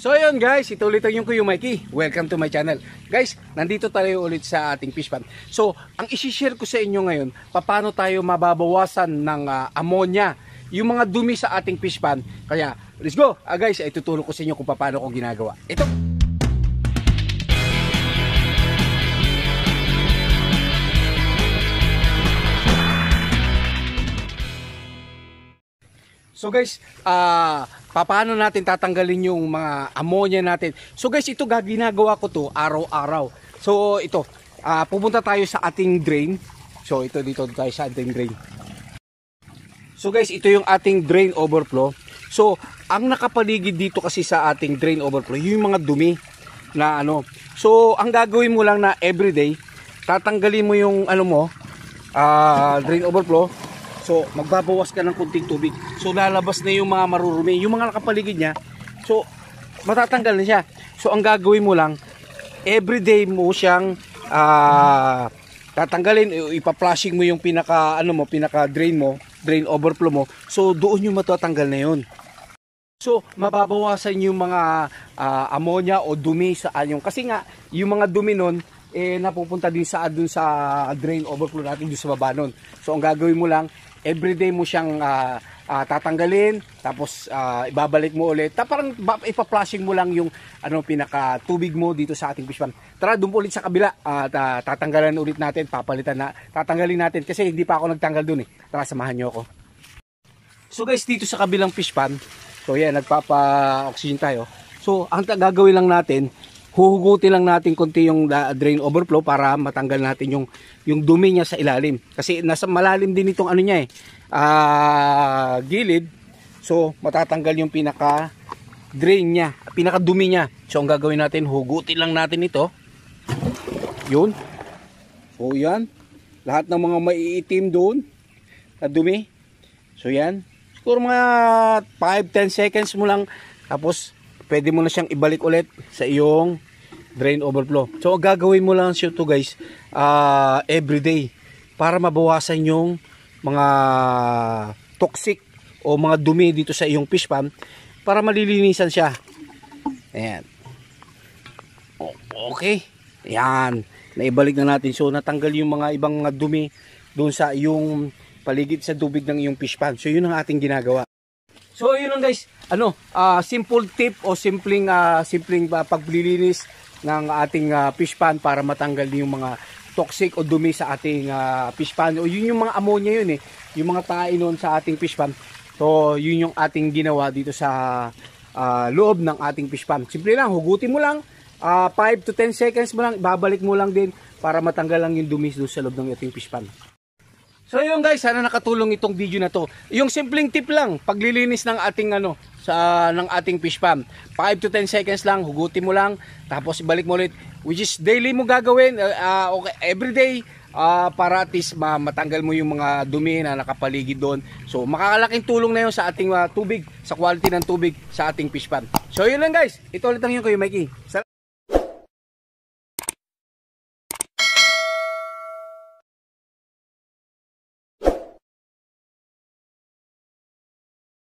So ayun guys, ito ulit ang yung Kuya Mikey. Welcome to my channel. Guys, nandito tayo ulit sa ating fish pond. So, ang isi-share ko sa inyo ngayon, paano tayo mababawasan ng ammonia, yung mga dumi sa ating fish pond. Kaya, let's go! Guys, ituturo ko sa inyo kung paano ko ginagawa. Ito. So guys, paano natin tatanggalin yung mga ammonia natin? So guys, ito ginagawa ko to araw-araw. So ito, pupunta tayo sa ating drain. So ito dito tayo sa ating drain. So guys, ito yung ating drain overflow. So ang nakapaligid dito kasi sa ating drain overflow, yung mga dumi na ano. So ang gagawin mo lang na everyday, tatanggalin mo yung ano mo, drain overflow. So, magbabawas ka ng kunting tubig. So, lalabas na yung mga marurumi. Yung mga nakapaligid niya, so, matatanggal na siya. So, ang gagawin mo lang, everyday mo siyang tatanggalin. Ipa-flushing mo yung pinaka-drain mo, drain overflow mo. So, doon yung matatanggal na yun. So, mababawasan yung mga ammonia o dumi sa anyong. Kasi nga, yung mga dumi nun, napupunta din dun sa drain overflow natin dun sa baba nun. So, ang gagawin mo lang, everyday mo siyang tatanggalin, tapos ibabalik mo ulit. Parang ipa-flushing mo lang yung pinaka tubig mo dito sa ating fish pond. Tara, doon ulit sa kabila. Tatanggalan ulit natin, tatanggalin natin kasi hindi pa ako nagtanggal doon eh. Tara, samahan niyo ako. So guys, dito sa kabilang fish pond, so yan, nagpapa-oxygen tayo. So, ang gagawin lang natin, huhugutin lang natin konti yung drain overflow para matanggal natin yung dumi niya sa ilalim. Kasi nasa malalim din itong niya gilid. So matatanggal yung pinaka drain niya, pinaka dumi niya. So ang gagawin natin, hugutin lang natin ito. Yun. So yan. Lahat ng mga maiitim doon na dumi. So yan. Siguro mga 5-10 seconds mo lang. Tapos pwede mo na siyang ibalik ulit sa iyong drain overflow. So gagawin mo lang siya to guys everyday para mabawasan yung mga toxic o mga dumi dito sa iyong fish pond para malilinisan siya. Ayan. Okay. Ayan. Naibalik na natin. So natanggal yung mga ibang dumi doon sa iyong paligid sa tubig ng iyong fish pond. So yun ang ating ginagawa. So yun lang guys, simple tip o simpleng paglilinis ng ating fish pond para matanggal yung mga toxic o dumi sa ating fish pond. O yun yung mga ammonia yun yung mga tae nun sa ating fish pond. So yun yung ating ginawa dito sa loob ng ating fish pond. Simple lang, hugutin mo lang, 5 to 10 seconds mo lang, babalik mo lang din para matanggal lang yung dumi doon sa loob ng ating fish pond. So yun guys, sana nakatulong itong video na to. Yung simpleng tip lang, paglilinis ng ating ng ating fish pond. 5 to 10 seconds lang, hugutin mo lang, tapos ibalik mo ulit. Which is daily mo gagawin, okay, everyday, para at least matanggal mo yung mga dumi na nakapaligid doon. So makakalaking tulong na yun sa ating tubig, sa quality ng tubig sa ating fish pond. So yun lang guys, ito ulit ang yung Kuya Mikey.